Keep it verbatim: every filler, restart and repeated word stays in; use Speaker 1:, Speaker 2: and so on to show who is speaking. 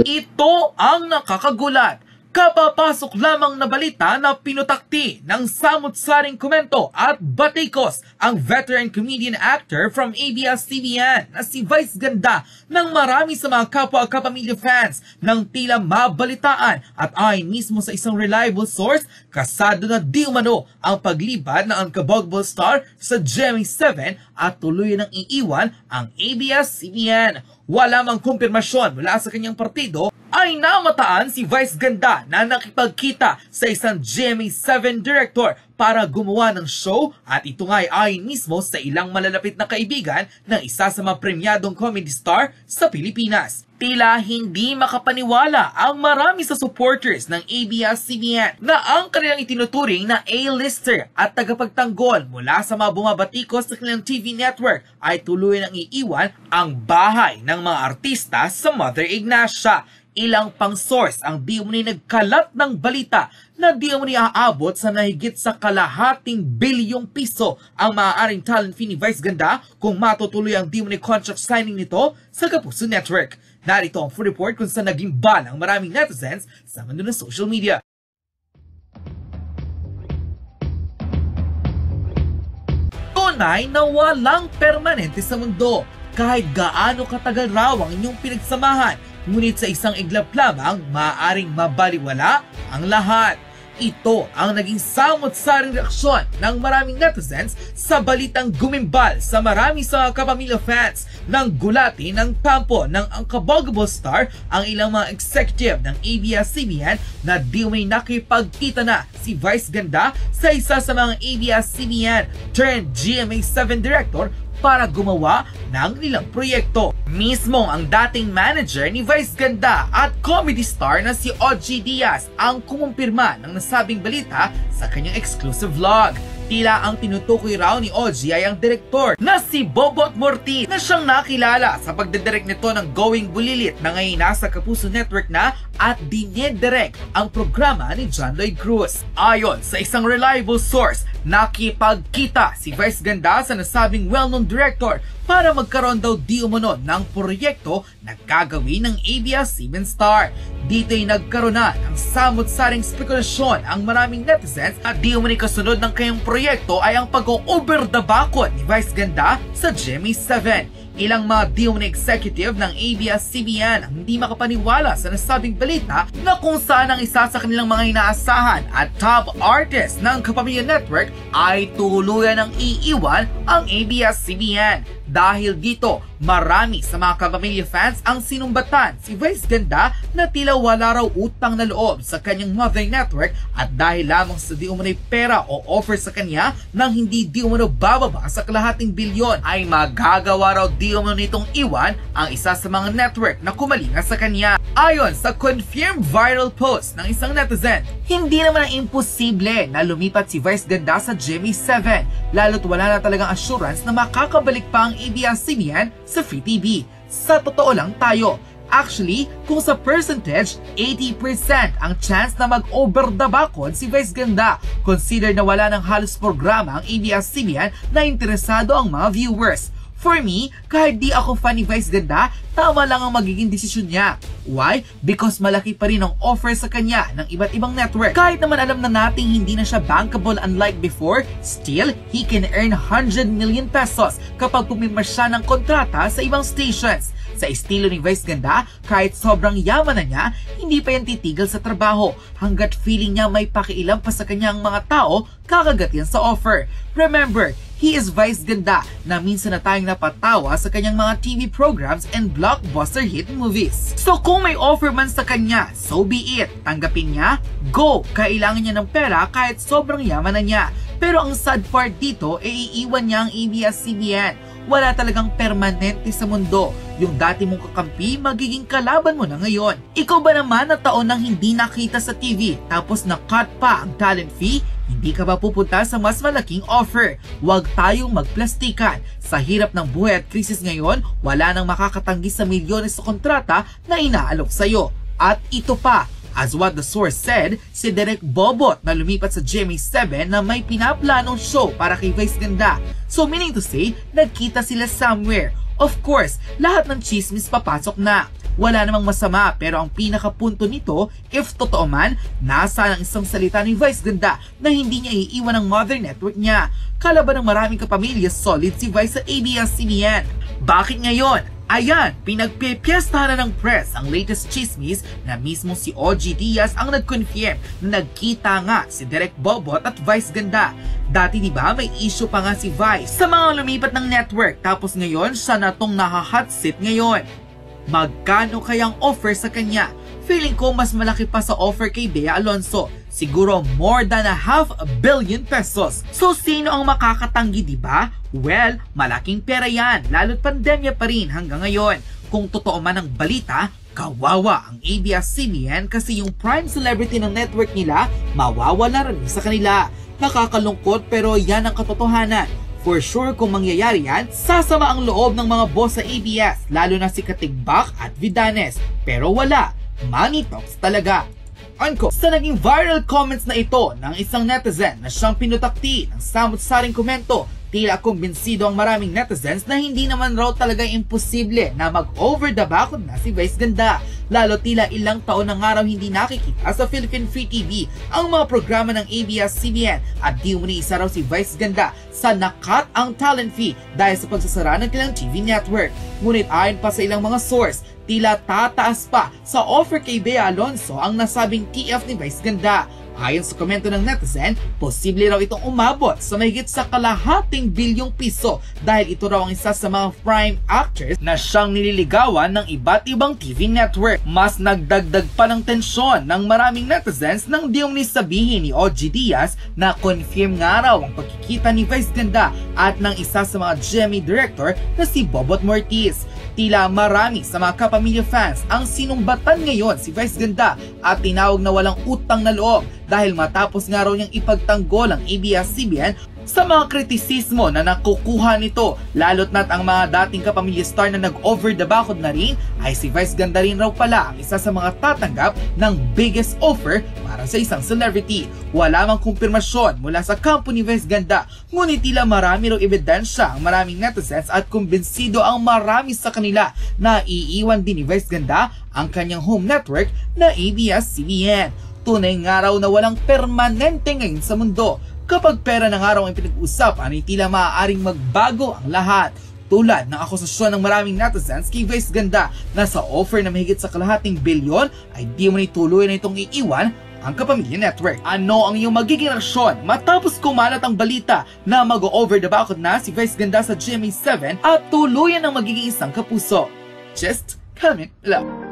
Speaker 1: Ito ang nakakagulat. Kapapasok lamang na balita na pinutakti ng samut-saring komento at batikos ang veteran comedian actor from A B S C B N na si Vice Ganda ng marami sa mga kapwa-kapamilya fans ng tila mabalitaan at ayon mismo sa isang reliable source, kasado na di umano ang paglibad ng unkabogbol star sa G M A seven at tuluyan ng iiwan ang A B S C B N. Wala mang kumpirmasyon mula sa kanyang partido ay namataan si Vice Ganda na nakipagkita sa isang G M A seven director para gumawa ng show at ito nga ay ayon mismo sa ilang malalapit na kaibigan ng isa sa mga premyadong comedy star sa Pilipinas. Tila hindi makapaniwala ang marami sa supporters ng A B S C B N na ang kanilang itinuturing na A-lister at tagapagtanggol mula sa mga bumabatikos sa kanilang T V network ay tuluyan ng iiwan ang bahay ng mga artista sa Mother Ignacia. Ilang pang source ang di umani nagkalat ng balita na di umani aabot sa nahigit sa kalahating bilyong piso ang maaaring talent fee ni Vice Ganda kung matutuloy ang di umani contract signing nito sa Kapuso Network. Narito ang full report kung saan naging ban ang maraming netizens sa mundo ng social media. Tunay na walang permanente sa mundo. Kahit gaano katagal raw ang inyong pinagsamahan, ngunit sa isang iglap lamang, maaaring mabaliwala ang lahat. Ito ang naging samot-saring reaksyon ng maraming netizens sa balitang gumimbal sa marami sa kapamilya fans ng gulati ng kampo ng unkabogbol star ang ilang mga executive ng A B S C B N na di may nakipagkita na si Vice Ganda sa isa sa mga A B S C B N turned G M A seven director para gumawa ng nilang proyekto. Mismo ang dating manager ni Vice Ganda at comedy star na si O G Diaz ang kumumpirma ng nasabing balita sa kanyang exclusive vlog. Tila ang tinutukoy raw ni O G ay ang direktor na si Bobot Morti na siyang nakilala sa pagdedirect nito ng Going Bulilit na ngayon nasa Kapuso Network na at dinidirect ang programa ni John Lloyd Cruz. Ayon sa isang reliable source, nakipagkita si Vice Ganda sa nasabing well-known director para magkaroon daw di umano ng proyekto na gagawin ng A B S C B N star. Dito'y nagkaroon na ng samot-saring spekulasyon ang maraming netizens at di umani kasunod ng kanyang proyekto ay ang pag-over the bakod ni Vice Ganda sa G M A seven. Ilang mga di umani executive ng A B S C B N ang hindi makapaniwala sa nasabing balita na kung saan ang isa sa kanilang mga inaasahan at top artist ng Kapamilya Network ay tuluyan ng iiwan ang A B S C B N. Dahil dito, marami sa mga kapamilya fans ang sinumbatan si Vice Ganda na tila wala raw utang na loob sa kanyang Mother Network at dahil lamang sa di umano'y pera o offer sa kanya nang hindi di umano bababa sa kalahating bilyon ay magagawa raw di umano nitong iwan ang isa sa mga network na kumalinga sa kanya. Ayon sa confirmed viral post ng isang netizen, hindi naman ang imposible na lumipat si Vice Ganda sa G M A seven lalo't wala na talagang assurance na makakabalik pa ang A B S C B N sa Free T V. Sa totoo lang tayo, actually, kung sa percentage, eighty percent ang chance na mag-over the bakod si Vice Ganda. Consider na wala ng halos programa ang A B S C B N na interesado ang mga viewers. For me, kahit di ako fan ni Vice Ganda, tama lang ang magiging desisyon niya. Why? Because malaki pa rin ang offer sa kanya ng iba't ibang network. Kahit naman alam na nating hindi na siya bankable unlike before, still, he can earn one hundred million pesos kapag pumima siya ng kontrata sa ibang stations. Sa estilo ni Vice Ganda, kahit sobrang yaman na niya, hindi pa yan titigil sa trabaho hanggat feeling niya may pakialam pa sa kanyang mga tao, kakagat yan sa offer. Remember, he is Vice Ganda na minsan na tayong napatawa sa kanyang mga T V programs and blockbuster hit movies. So kung may offer man sa kanya, so be it. Tanggapin niya? Go! Kailangan niya ng pera kahit sobrang yaman na niya. Pero ang sad part dito, e iiwan niya ang A B S C B N. Wala talagang permanente sa mundo. Yung dati mong kakampi, magiging kalaban mo na ngayon. Ikaw ba naman na taon nang hindi nakita sa T V, tapos na-cut pa ang talent fee? Hindi ka ba pupunta sa mas malaking offer? Huwag tayong magplastikan. Sa hirap ng buhay at krisis ngayon, wala nang makakatanggi sa milyones sa kontrata na inaalok sa'yo. At ito pa, as what the source said, si Direk Bobot na lumipat sa G M A seven na may pinaplanong show para kay Vice Ganda. So meaning to say, nagkita sila somewhere. Of course, lahat ng chismis papasok na. wala namang masama, pero ang pinakapunto nito, if totoo man, nasa ng isang salita ni Vice Ganda na hindi niya iiwan ang mother network niya. Kalaban ng maraming kapamilya, solid si Vice sa A B S C B N. Bakit ngayon? Ayan, pinagpipiestahan na ng press ang latest chismis na mismo si O G Diaz ang nag-confirm na nagkita nga si Direk Bobot at Vice Ganda. Dati diba may issue pa nga si Vice sa mga lumipat ng network, tapos ngayon siya na tong naha-hot seat ngayon. Magkano kayang offer sa kanya? Feeling ko mas malaki pa sa offer kay Bea Alonso. Siguro more than a half a billion pesos. So sino ang makakatanggi, diba? Well, malaking pera yan, lalo't pandemya pa rin hanggang ngayon. Kung totoo man ang balita, kawawa ang A B S C B N kasi yung prime celebrity ng network nila mawawala rin sa kanila. Nakakalungkot pero yan ang katotohanan. For sure kung mangyayari yan, sasama ang loob ng mga boss sa A B S, lalo na si Katigbak at Vidanes. Pero wala, money talks talaga. Unquote. Sa naging viral comments na ito ng isang netizen na siyang pinutakti ng samot-saring komento, tila kumbinsido ang maraming netizens na hindi naman raw talaga imposible na mag-over the background na si Vice Ganda. Lalo tila ilang taon na nga raw hindi nakikita sa Philippine Free T V ang mga programa ng A B S C B N at di umuni isa raw si Vice Ganda sa nakat ang talent fee dahil sa pagsasara ng kanilang T V network. Ngunit ayon pa sa ilang mga source, tila tataas pa sa offer kay Bea Alonso ang nasabing T F ni Vice Ganda. Ayon sa komento ng netizen, posible raw itong umabot sa mahigit sa kalahating bilyong piso dahil ito raw ang isa sa mga prime actors na siyang nililigawan ng iba't ibang T V network. Mas nagdagdag pa ng tensyon ng maraming netizens nang di umani sabihin ni O G Diaz na confirm nga raw ang pagkikita ni Vice Ganda at ng isa sa mga G M A director na si Bobot Mortiz. Tila marami sa mga kapamilya fans ang sinumbatan ngayon si Vice Ganda at tinawag na walang utang na loob dahil matapos nga raw niyang ipagtanggol ang A B S C B N sa mga kritisismo na nakukuha nito, lalo't na't ang mga dating kapamilya star na nag-over the background na rin ay si Vice Ganda rin raw pala ang isa sa mga tatanggap ng biggest offer para sa isang celebrity. Wala mang kumpirmasyon mula sa kampo ni Vice Ganda, ngunit tila marami raw ebidensya ang maraming netizens at kumbinsido ang marami sa kanila na iiwan din ni Vice Ganda ang kanyang home network na A B S C B N. Tunay nga raw na walang permanente ngayon sa mundo. Kapag pera ng araw ang pinag-uusapan ay tila maaaring magbago ang lahat. Tulad ng akusasyon ng maraming netizens kay Vice Ganda na sa offer na mahigit sa kalahating bilyon ay di mo nituloy na itong iiwan ang Kapamilya Network. Ano ang iyong magiging reaksyon matapos kumalat ang balita na mag-over the background na si Vice Ganda sa G M A seven at tuluyan ang magiging isang kapuso? Just comment below.